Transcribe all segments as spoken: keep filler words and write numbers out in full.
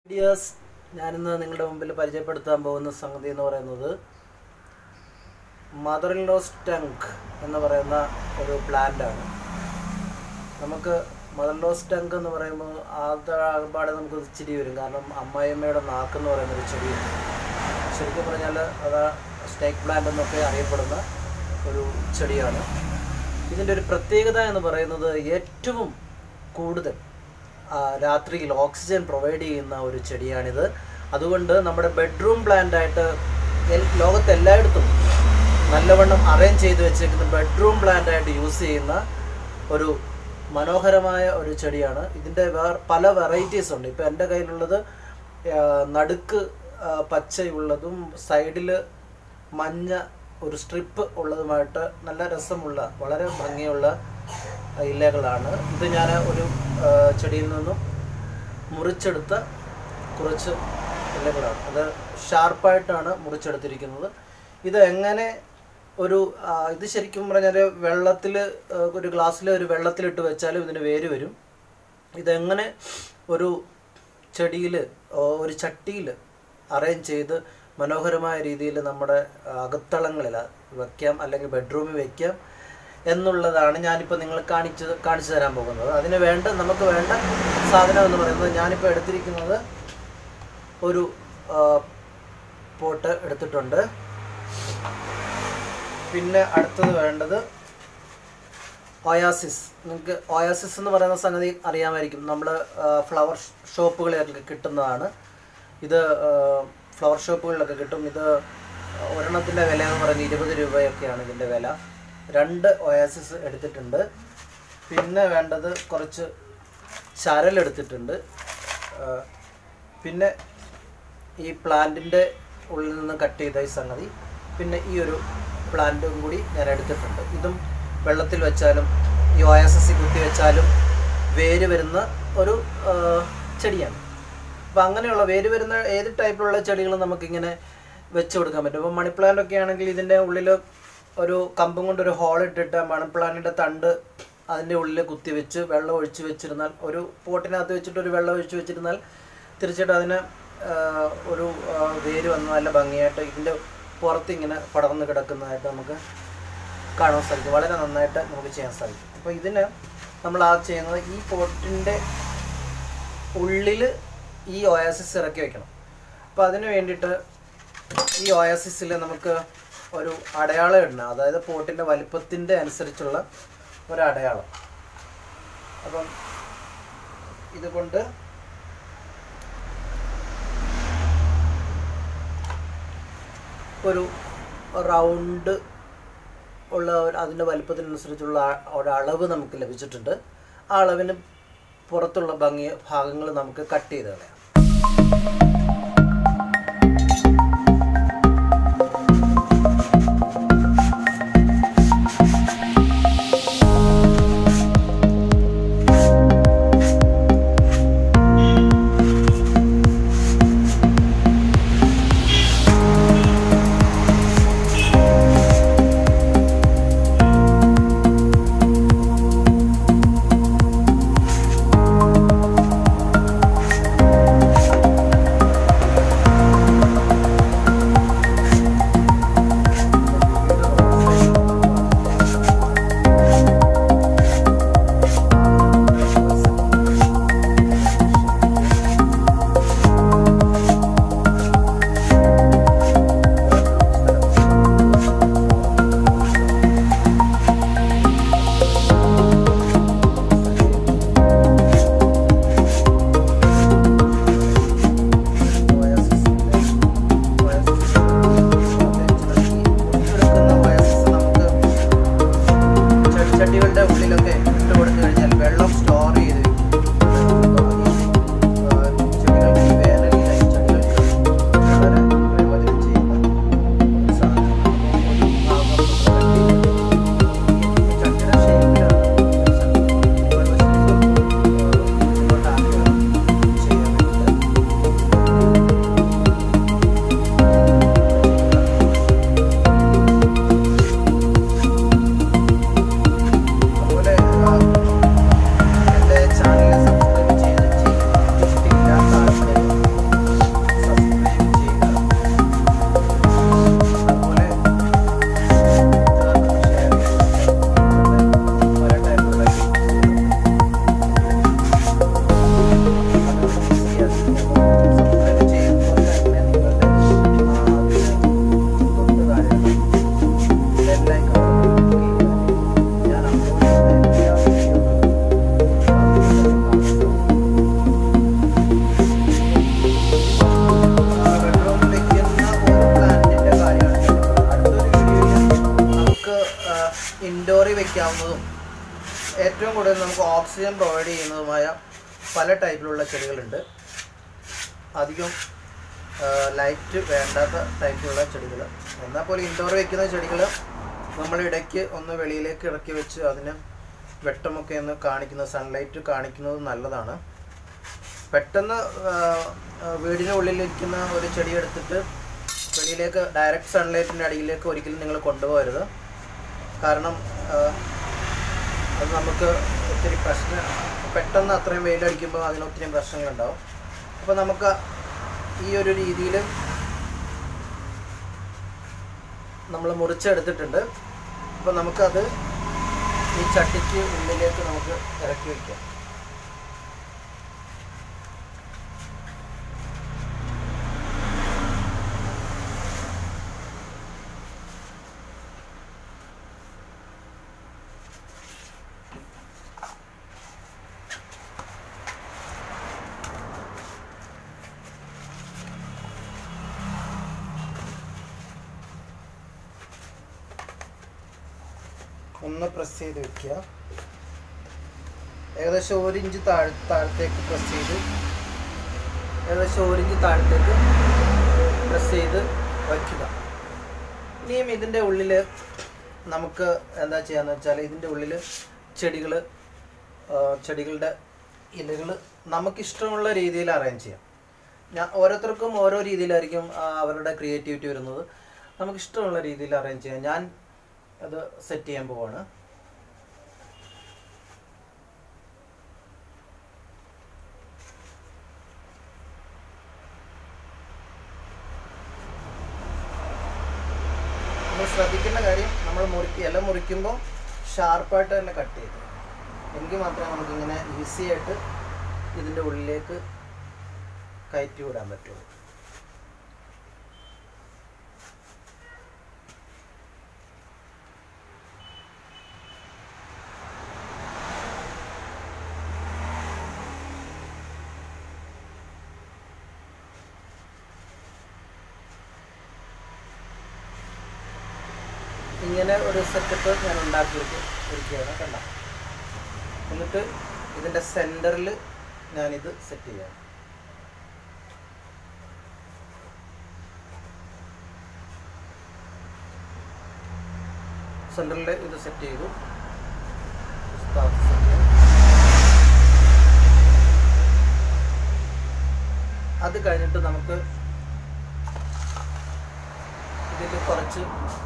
Videos ഞാനിന്ന് നിങ്ങളുടെ മുമ്പിൽ പരിചയപ്പെടുത്താൻ പോകുന്ന സംഗതി എന്ന് പറയുന്നത് മദർ ഇൻ ലോസ് ടങ്ക് എന്ന് പറയുന്ന ഒരു പ്ലാന്റ് ആണ്. നമുക്ക് മദർ ഇൻ ലോസ് ടങ്ക് എന്ന് പറയുമ്പോൾ ആദ്യപാടെ നമുക്ക് ചിരി വരും. കാരണം അമ്മായിയമ്മയുടെ നാക്ക് എന്ന് പറയുന്ന ഒരു ചെടിയാണ്. ശരിക്കും പറഞ്ഞാൽ അത് സ്നേക്ക് പ്ലാന്റ് എന്നൊക്കെ അറിയപ്പെടുന്ന ഒരു ചെടിയാണ്. ഇതിൻ്റെ ഒരു പ്രത്യേകത എന്ന് പറയുന്നത് ഏറ്റവും കൂടുതൽ രാത്രിയിൽ ഓക്സിജൻ പ്രൊവൈഡ് ചെയ്യുന്ന ഒരു ചെടിയാണിത്. അതുകൊണ്ട് നമ്മുടെ ബെഡ്റൂം പ്ലാന്റായിട്ട് ലോകത്തെല്ലായിടത്തും നല്ലവണ്ണം അറേഞ്ച് ചെയ്ത് വെച്ചേക്കുന്ന ബെഡ്റൂം പ്ലാന്റായിട്ട് യൂസ് ചെയ്യുന്ന ഒരു മനോഹരമായ ഒരു ചെടിയാണ്. ഇതിൻ്റെ വേറെ പല വെറൈറ്റീസ് ഉണ്ട്. ഇപ്പോൾ എൻ്റെ കയ്യിലുള്ളത് നടുക്ക് പച്ചയുള്ളതും സൈഡിൽ മഞ്ഞ ഒരു സ്ട്രിപ്പ് ഉള്ളതുമായിട്ട് നല്ല രസമുള്ള വളരെ ഭംഗിയുള്ള ഇലകളാണ്. ഇത് ഞാൻ ഒരു ചെടിയിൽ നിന്നും മുറിച്ചെടുത്ത കുറച്ച് ഇലകളാണ്. അത് ഷാർപ്പായിട്ടാണ് മുറിച്ചെടുത്തിരിക്കുന്നത്. ഇത് എങ്ങനെ ഒരു ഇത് ശരിക്കും പറഞ്ഞാൽ വെള്ളത്തിൽ ഒരു ഗ്ലാസ്സിൽ ഒരു വെള്ളത്തിലിട്ട് വെച്ചാലും ഇതിന് വേര് വരും. ഇതെങ്ങനെ ഒരു ചെടിയിൽ ഒരു ചട്ടിയിൽ അറേഞ്ച് ചെയ്ത് മനോഹരമായ രീതിയിൽ നമ്മുടെ അകത്തളങ്ങളിൽ വയ്ക്കാം, അല്ലെങ്കിൽ ബെഡ്റൂമിൽ വയ്ക്കാം എന്നുള്ളതാണ് ഞാനിപ്പോൾ നിങ്ങൾ കാണിച്ച് കാണിച്ചു തരാൻ പോകുന്നത്. അതിന് വേണ്ട നമുക്ക് വേണ്ട സാധനം എന്ന് പറയുന്നത്, ഞാനിപ്പോൾ എടുത്തിരിക്കുന്നത് ഒരു പോട്ട് എടുത്തിട്ടുണ്ട്. പിന്നെ അടുത്തത് വേണ്ടത് ഒയാസിസ്. നിങ്ങൾക്ക് ഒയാസിസ് എന്ന് പറയുന്ന സംഗതി അറിയാമായിരിക്കും. നമ്മൾ ഫ്ലവർ ഷോപ്പുകളിലൊക്കെ കിട്ടുന്നതാണ്. ഇത് ഫ്ലവർ ഷോപ്പുകളിലൊക്കെ കിട്ടും. ഇത് ഒരെണ്ണത്തിൻ്റെ വില എന്ന് പറയുന്നത് ഇരുപത് രൂപയൊക്കെയാണ് ഇതിൻ്റെ വില. രണ്ട് ഒയാസിസ് എടുത്തിട്ടുണ്ട്. പിന്നെ വേണ്ടത് കുറച്ച് ചരലെടുത്തിട്ടുണ്ട്. പിന്നെ ഈ പ്ലാന്റിൻ്റെ ഉള്ളിൽ നിന്ന് കട്ട് ചെയ്ത ഈ സംഗതി, പിന്നെ ഈ ഒരു പ്ലാന്റും കൂടി ഞാൻ എടുത്തിട്ടുണ്ട്. ഇതും വെള്ളത്തിൽ വെച്ചാലും ഈ ഒയാസിസ് കുത്തി വെച്ചാലും വേര് വരുന്ന ഒരു ചെടിയാണ്. അപ്പോൾ അങ്ങനെയുള്ള വേര് വരുന്ന ഏത് ടൈപ്പിലുള്ള ചെടികളും നമുക്കിങ്ങനെ വെച്ച് കൊടുക്കാൻ പറ്റും. ഇപ്പോൾ മണി പ്ലാന്റ് ഒക്കെ ആണെങ്കിൽ ഇതിൻ്റെ ഉള്ളിൽ ഒരു കമ്പും കൊണ്ട് ഒരു ഹോൾ ഇട്ടിട്ട് മണി പ്ലാന്റിൻ്റെ തണ്ട് അതിൻ്റെ ഉള്ളിൽ കുത്തി വെച്ച് വെള്ളം ഒഴിച്ച് വെച്ചിരുന്നാൽ, ഒരു പോട്ടിനകത്ത് വെച്ചിട്ട് ഒരു വെള്ളം ഒഴിച്ച് വെച്ചിരുന്നാൽ തീർച്ചയായിട്ടും അതിന് ഒരു വേര് വന്ന് നല്ല ഭംഗിയായിട്ട് ഇതിൻ്റെ പുറത്ത് ഇങ്ങനെ പടർന്ന് കിടക്കുന്നതായിട്ട് നമുക്ക് കാണാൻ സാധിക്കും. വളരെ നന്നായിട്ട് നമുക്ക് ചെയ്യാൻ സാധിക്കും. അപ്പോൾ ഇതിന് നമ്മൾ ആ ചെയ്യുന്നത്, ഈ പോട്ടിൻ്റെ ഉള്ളിൽ ഈ ഒയാസിസ് ഇറക്കി വയ്ക്കണം. അപ്പോൾ അതിന് വേണ്ടിയിട്ട് ഈ ഒയാസിസിൽ നമുക്ക് ഒരു അടയാളം ഇടണം. അതായത് പോട്ടിൻ്റെ വലിപ്പത്തിൻ്റെ അനുസരിച്ചുള്ള ഒരു അടയാളം. അപ്പം ഇതുകൊണ്ട് ഒരു റൗണ്ട് ഉള്ള അതിൻ്റെ വലിപ്പത്തിനനുസരിച്ചുള്ള ഒരളവ് നമുക്ക് ലഭിച്ചിട്ടുണ്ട്. ആ അളവിന് പുറത്തുള്ള ഭംഗി ഭാഗങ്ങൾ നമുക്ക് കട്ട് ചെയ്ത് കളയാം. വളരാവുന്നതും ഏറ്റവും കൂടുതൽ നമുക്ക് ഓക്സിജൻ പ്രൊവൈഡ് ചെയ്യുന്നതുമായ പല ടൈപ്പിലുള്ള ചെടികളുണ്ട്. അധികം ലൈറ്റ് വേണ്ടാത്ത ടൈപ്പിലുള്ള ചെടികൾ. എന്നാൽ പോലും ഇൻഡോർ വയ്ക്കുന്ന ചെടികൾ നമ്മൾ ഇടയ്ക്ക് ഒന്ന് വെളിയിലേക്ക് ഇറക്കി വെച്ച് അതിന് വെട്ടമൊക്കെ ഒന്ന് കാണിക്കുന്നത്, സൺലൈറ്റ് കാണിക്കുന്നത് നല്ലതാണ്. പെട്ടെന്ന് വീടിൻ്റെ ഉള്ളിലിരിക്കുന്ന ഒരു ചെടി എടുത്തിട്ട് വെളിയിലേക്ക് ഡയറക്റ്റ് സൺലൈറ്റിൻ്റെ അടിയിലേക്ക് ഒരിക്കലും നിങ്ങൾ കൊണ്ടുപോകരുത്. കാരണം അത് നമുക്ക് ഒത്തിരി പ്രശ്നം, പെട്ടെന്ന് അത്രയും വെയിലടിക്കുമ്പോൾ അതിന് ഒത്തിരി പ്രശ്നങ്ങളുണ്ടാവും. അപ്പോൾ നമുക്ക് ഈ ഒരു രീതിയിൽ നമ്മൾ മുറിച്ചെടുത്തിട്ടുണ്ട്. അപ്പോൾ നമുക്കത് ഈ ചട്ടിക്ക് ഉള്ളിലേക്ക് നമുക്ക് ഇറക്കി വയ്ക്കാം. ഒന്ന് പ്രസ് ചെയ്ത് വെക്കുക. ഏകദേശം ഒരു ഇഞ്ച് താഴ് താഴത്തേക്ക് പ്രസ് ചെയ്ത് ഏകദേശം ഒരു ഇഞ്ച് താഴത്തേക്ക് പ്രസ് ചെയ്ത് വയ്ക്കുക. ഇനിയും ഇതിൻ്റെ ഉള്ളിൽ നമുക്ക് എന്താ ചെയ്യാന്ന് വെച്ചാൽ ഇതിൻ്റെ ഉള്ളിൽ ചെടികൾ ചെടികളുടെ ഇലകൾ നമുക്കിഷ്ടമുള്ള രീതിയിൽ അറേഞ്ച് ചെയ്യാം. ഞാൻ ഓരോരുത്തർക്കും ഓരോ രീതിയിലായിരിക്കും അവരുടെ ക്രിയേറ്റിവിറ്റി വരുന്നത്. നമുക്കിഷ്ടമുള്ള രീതിയിൽ അറേഞ്ച് ചെയ്യാം. ഞാൻ അത് സെറ്റ് ചെയ്യാൻ പോവാണ്. നമ്മൾ ശ്രദ്ധിക്കേണ്ട കാര്യം, നമ്മൾ മുറിക്കുക ഇല മുറിക്കുമ്പോൾ ഷാർപ്പായിട്ട് തന്നെ കട്ട് ചെയ്ത്, എങ്കിൽ മാത്രമേ നമുക്കിങ്ങനെ ഈസി ആയിട്ട് ഇതിൻ്റെ ഉള്ളിലേക്ക് കയറ്റി വിടാൻ പറ്റുള്ളൂ. ഇങ്ങനെ ഒരു സെറ്റപ്പ് ഞാൻ ഉണ്ടാക്കി ഇരിക്കുകയാണ്, കണ്ട. എന്നിട്ട് ഇതിൻ്റെ സെൻറ്ററിൽ ഞാനിത് സെറ്റ് ചെയ്യാം. സെൻറ്ററിൽ ഇത് സെറ്റ് ചെയ്തു. അത് കഴിഞ്ഞിട്ട് നമുക്ക് ഇതിൽ കുറച്ച്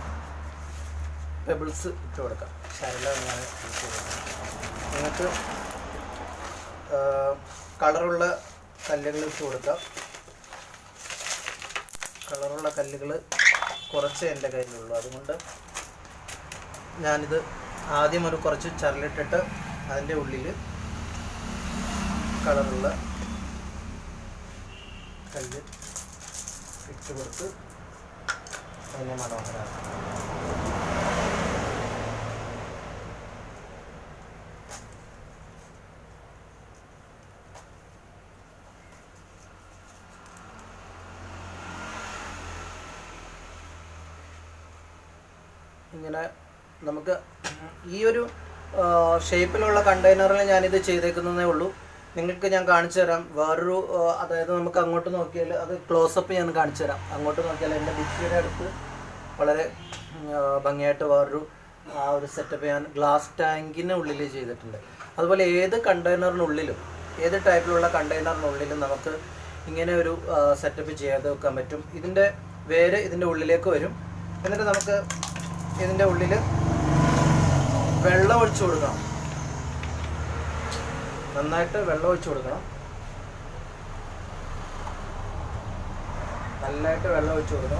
പെബിൾസ് ഇട്ട് കൊടുക്കാം. ശരല ഞാൻ ഇട്ട് കൊടുക്കാം. നിങ്ങൾക്ക് കളറുള്ള കല്ലുകൾ ഇട്ട് കൊടുക്കാം. കളറുള്ള കല്ലുകൾ കുറച്ച് എൻ്റെ കയ്യിലുള്ളൂ, അതുകൊണ്ട് ഞാനിത് ആദ്യം ഒരു കുറച്ച് ചരലിട്ടിട്ട് അതിൻ്റെ ഉള്ളിൽ കളറുള്ള കല്ല് ഇട്ട് കൊടുത്ത് അതിനെ മനോഹരമാക്കാം. ഇങ്ങനെ നമുക്ക് ഈ ഒരു ഷേപ്പിലുള്ള കണ്ടെയ്നറിൽ ഞാനിത് ചെയ്തേക്കുന്നതേ ഉള്ളൂ. നിങ്ങൾക്ക് ഞാൻ കാണിച്ചു തരാം വേറൊരു, അതായത് നമുക്ക് അങ്ങോട്ട് നോക്കിയാൽ അത് ക്ലോസപ്പ് ഞാൻ കാണിച്ചു തരാം. അങ്ങോട്ട് നോക്കിയാൽ എൻ്റെ ഭിത്തിയുടെ അടുത്ത് വളരെ ഭംഗിയായിട്ട് വേറൊരു ആ ഒരു സെറ്റപ്പ് ഞാൻ ഗ്ലാസ് ടാങ്കിന് ഉള്ളിൽ ചെയ്തിട്ടുണ്ട്. അതുപോലെ ഏത് കണ്ടെയ്നറിനുള്ളിലും ഏത് ടൈപ്പിലുള്ള കണ്ടെയ്നറിനുള്ളിലും നമുക്ക് ഇങ്ങനെ ഒരു സെറ്റപ്പ് ചെയ്ത് വെക്കാൻ പറ്റും. ഇതിൻ്റെ വേര് ഇതിൻ്റെ ഉള്ളിലേക്ക് വരും. എന്നിട്ട് നമുക്ക് ഇതിൻ്റെ ഉള്ളിൽ വെള്ളം ഒഴിച്ചു കൊടുക്കണം. നന്നായിട്ട് വെള്ളം ഒഴിച്ചു കൊടുക്കണം. നന്നായിട്ട് വെള്ളം ഒഴിച്ചു കൊടുക്കണം.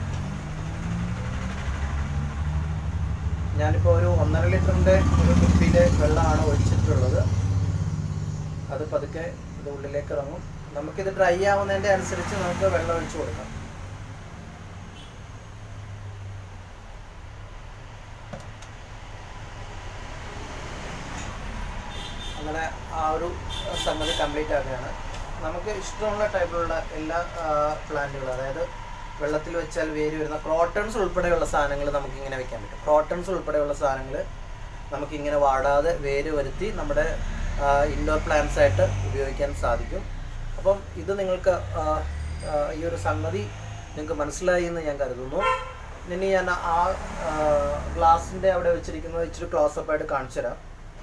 ഞാനിപ്പോൾ ഒരു ഒന്നര ലിറ്ററിൻ്റെ ഒരു കുപ്പിയിലെ വെള്ളമാണ് ഒഴിച്ചിട്ടുള്ളത്. അത് പതുക്കെ ഇത് ഉള്ളിലേക്ക് ഇറങ്ങും. നമുക്കിത് ഡ്രൈ ആവുന്നതിൻ്റെ അനുസരിച്ച് നമുക്ക് വെള്ളം ഒഴിച്ചു കൊടുക്കാം. അങ്ങനെ ആ ഒരു സംഗതി കംപ്ലീറ്റ് ആക്കുകയാണ്. നമുക്ക് ഇഷ്ടമുള്ള ടൈപ്പിലുള്ള എല്ലാ പ്ലാന്റുകളും, അതായത് വെള്ളത്തിൽ വെച്ചാൽ വേര് വരുന്ന ക്രോട്ടൺസ് ഉൾപ്പെടെയുള്ള സാധനങ്ങൾ നമുക്കിങ്ങനെ വെക്കാൻ പറ്റും. ക്രോട്ടൺസ് ഉൾപ്പെടെയുള്ള സാധനങ്ങൾ നമുക്കിങ്ങനെ വാടാതെ വേര് വരുത്തി നമ്മുടെ ഇൻഡോർ പ്ലാന്റ്സ് ആയിട്ട് ഉപയോഗിക്കാൻ സാധിക്കും. അപ്പം ഇത് നിങ്ങൾക്ക് ഈ ഒരു സംഗതി നിങ്ങൾക്ക് മനസ്സിലായി എന്ന് ഞാൻ കരുതുന്നു. ഇനി ഞാൻ ആ ഗ്ലാസിൻ്റെ അവിടെ വെച്ചിരിക്കുന്നത് ഇച്ചിരി ക്ലോസപ്പ് ആയിട്ട് കാണിച്ചു തരാം.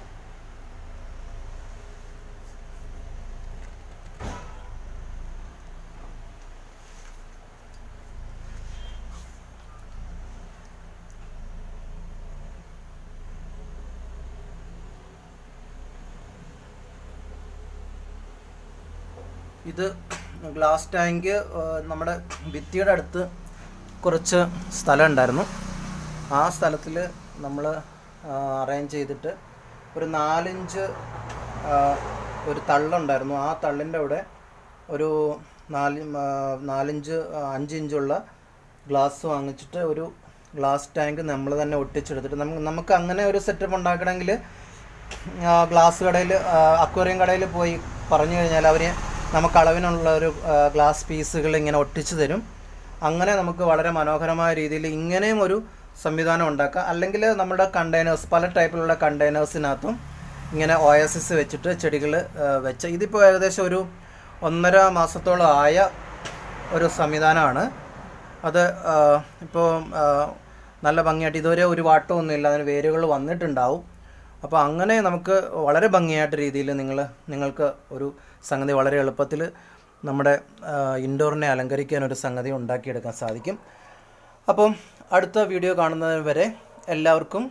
ഇത് ഗ്ലാസ് ടാങ്ക് നമ്മുടെ ഭിത്തിയുടെ അടുത്ത് കുറച്ച് സ്ഥലം ഉണ്ടായിരുന്നു. ആ സ്ഥലത്തിൽ നമ്മൾ അറേഞ്ച് ചെയ്തിട്ട് ഒരു നാലിഞ്ച് ഒരു തള്ളുണ്ടായിരുന്നു. ആ തള്ളിൻ്റെ അവിടെ ഒരു നാല് നാലിഞ്ച് അഞ്ചിഞ്ചുള്ള ഗ്ലാസ് വാങ്ങിച്ചിട്ട് ഒരു ഗ്ലാസ് ടാങ്ക് നമ്മൾ തന്നെ ഒട്ടിച്ചെടുത്തിട്ട് നമുക്ക് നമുക്ക് അങ്ങനെ ഒരു സെറ്റപ്പ് ഉണ്ടാക്കണമെങ്കിൽ ഗ്ലാസ് കടയിൽ അക്വേറിയം കടയിൽ പോയി പറഞ്ഞു കഴിഞ്ഞാൽ അവർ നമുക്ക് അളവിനുള്ള ഒരു ഗ്ലാസ് പീസുകൾ ഇങ്ങനെ ഒട്ടിച്ചു തരും. അങ്ങനെ നമുക്ക് വളരെ മനോഹരമായ രീതിയിൽ ഇങ്ങനെയും ഒരു സംവിധാനം ഉണ്ടാക്കാം. അല്ലെങ്കിൽ നമ്മുടെ കണ്ടെയ്നേഴ്സ്, പല ടൈപ്പിലുള്ള കണ്ടെയ്നേഴ്സിനകത്തും ഇങ്ങനെ ഒ എസ് എസ് വെച്ചിട്ട് ചെടികൾ വെച്ച് ഇതിപ്പോൾ ഏകദേശം ഒരു ഒന്നര മാസത്തോളം ആയ ഒരു സംവിധാനമാണ്. അത് ഇപ്പോൾ നല്ല ഭംഗിയായിട്ട് ഇതുവരെ ഒരു വാട്ടമൊന്നുമില്ല, അതിന് വേരുകൾ വന്നിട്ടുണ്ടാവും. അപ്പോൾ അങ്ങനെ നമുക്ക് വളരെ ഭംഗിയായിട്ട് രീതിയിൽ നിങ്ങൾ നിങ്ങൾക്ക് ഒരു സംഗതി വളരെ എളുപ്പത്തിൽ നമ്മുടെ ഇൻഡോറിനെ അലങ്കരിക്കാൻ ഒരു സംഗതി ഉണ്ടാക്കിയെടുക്കാൻ സാധിക്കും. അപ്പം അടുത്ത വീഡിയോ കാണുന്നത് വരെ എല്ലാവർക്കും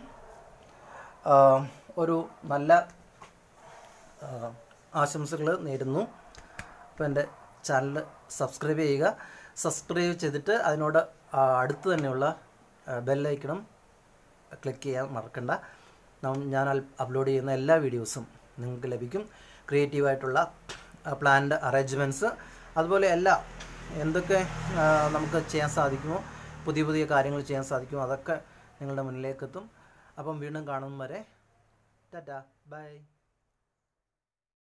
ഒരു നല്ല ആശംസകൾ നേരുന്നു. അപ്പോൾ എൻ്റെ ചാനൽ സബ്സ്ക്രൈബ് ചെയ്യുക. സബ്സ്ക്രൈബ് ചെയ്തിട്ട് അതിനോട് അടുത്ത് തന്നെയുള്ള ബെല്ലൈക്കണം ക്ലിക്ക് ചെയ്യാൻ മറക്കണ്ട. ഞാൻ അപ്ലോഡ് ചെയ്യുന്ന എല്ലാ വീഡിയോസും നിങ്ങൾക്ക് ലഭിക്കും. ക്രിയേറ്റീവായിട്ടുള്ള പ്ലാന്റ് അറേഞ്ച്മെൻറ്റ്സ്, അതുപോലെ എല്ലാ എന്തൊക്കെ നമുക്ക് ചെയ്യാൻ സാധിക്കുമോ, പുതിയ പുതിയ കാര്യങ്ങൾ ചെയ്യാൻ സാധിക്കുമോ, അതൊക്കെ നിങ്ങളുടെ മുന്നിലേക്കെത്തും. അപ്പം വീണ്ടും കാണും വരെ ടാറ്റാ, ബൈ.